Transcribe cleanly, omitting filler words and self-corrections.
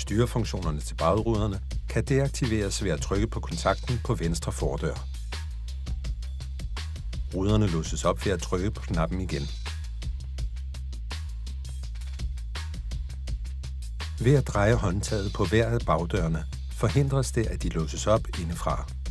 Styrefunktionerne til bagruderne kan deaktiveres ved at trykke på kontakten på venstre fordør. Ruderne låses op ved at trykke på knappen igen. Ved at dreje håndtaget på hver af bagdørene forhindres det, at de låses op indefra.